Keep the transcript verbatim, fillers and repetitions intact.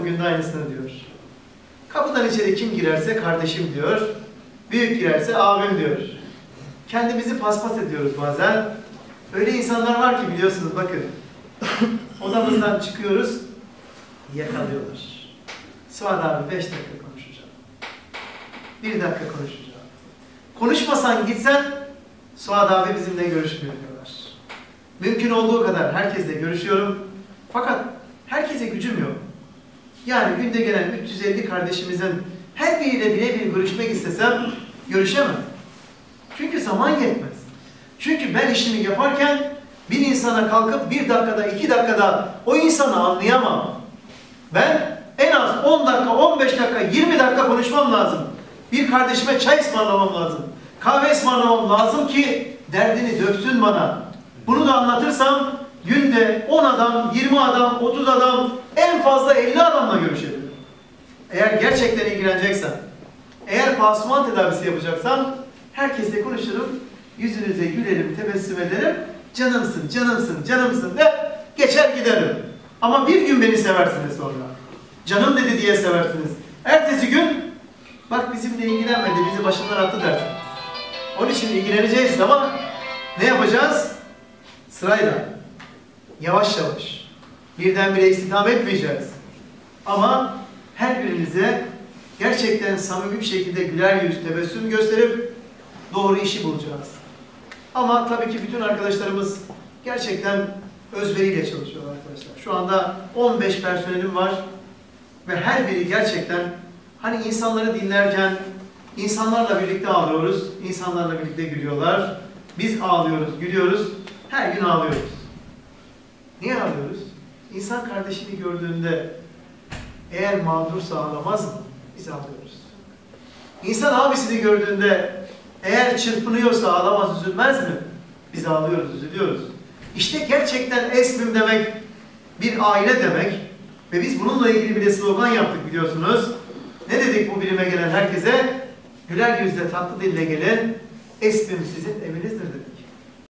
Bugün de aynısını diyor. Kapıdan içeri kim girerse kardeşim diyor. Büyük girerse abim diyor. Kendimizi paspas ediyoruz bazen. Öyle insanlar var ki biliyorsunuz bakın. Odamızdan çıkıyoruz. Yakalıyorlar. Suat abi beş dakika konuşacağım. Bir dakika konuşacağım. Konuşmasan gitsen Suat abi bizimle görüşmüyor diyorlar. Mümkün olduğu kadar herkesle görüşüyorum. Fakat herkese gücüm yok. Yani günde gelen üç yüz elli kardeşimizin her biriyle birebir görüşmek istesem görüşemem. Çünkü zaman yetmez. Çünkü ben işimi yaparken bir insana kalkıp bir dakikada, iki dakikada o insanı anlayamam. Ben en az on dakika, on beş dakika, yirmi dakika konuşmam lazım. Bir kardeşime çay ısmarlamam lazım. Kahve ısmarlamam lazım ki derdini döksün bana. Bunu da anlatırsam günde on adam, yirmi adam, otuz adam, en fazla elli adamla görüşebilirim. Eğer gerçekten ilgileneceksem, eğer pansuman tedavisi yapacaksam herkesle konuşurum, yüzünüze gülerim, tebessüm ederim, canımsın, canımsın, canımsın de geçer giderim. Ama bir gün beni seversiniz sonra. Canım dedi diye seversiniz. Ertesi gün bak bizimle ilgilenmedi, bizi başından attı dersiniz. Onun için ilgileneceğiz ama ne yapacağız? Sırayla, yavaş yavaş, birdenbire istihdam etmeyeceğiz. Ama her birinize gerçekten samimi bir şekilde güler yüz, tebessüm gösterip doğru işi bulacağız. Ama tabii ki bütün arkadaşlarımız gerçekten özveriyle çalışıyor arkadaşlar. Şu anda on beş personelim var ve her biri gerçekten hani insanları dinlerken insanlarla birlikte ağlıyoruz, insanlarla birlikte gülüyorlar. Biz ağlıyoruz, gülüyoruz, her gün ağlıyoruz. Niye ağlıyoruz? İnsan kardeşini gördüğünde eğer mağdursa ağlamaz mı? Biz ağlıyoruz. İnsan abisini gördüğünde eğer çırpınıyorsa ağlamaz, üzülmez mi? Biz ağlıyoruz, üzülüyoruz. İşte gerçekten Esmim demek bir aile demek ve biz bununla ilgili bir de slogan yaptık biliyorsunuz. Ne dedik bu birime gelen herkese? Güler yüzle tatlı dille gelin, Esmim sizin evinizdir dedik.